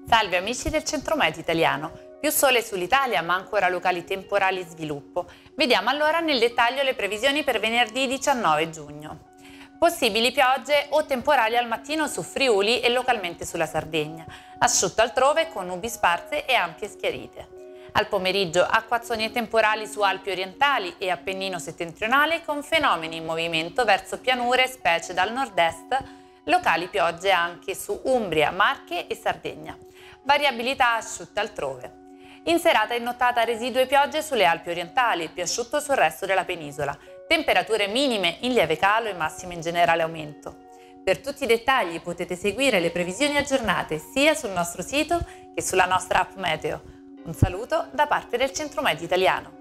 Salve amici del Centro-Met italiano. Più sole sull'Italia ma ancora locali temporali in sviluppo. Vediamo allora nel dettaglio le previsioni per venerdì 19 giugno. Possibili piogge o temporali al mattino su Friuli e localmente sulla Sardegna. Asciutto altrove con nubi sparse e ampie schiarite. Al pomeriggio acquazzoni e temporali su Alpi orientali e Appennino settentrionale con fenomeni in movimento verso pianure specie dal nord-est, locali piogge anche su Umbria, Marche e Sardegna. Variabilità asciutta altrove. In serata e nottata residue piogge sulle Alpi orientali, più asciutto sul resto della penisola. Temperature minime in lieve calo e massime in generale aumento. Per tutti i dettagli potete seguire le previsioni aggiornate sia sul nostro sito che sulla nostra app Meteo. Un saluto da parte del Centro-Met italiano.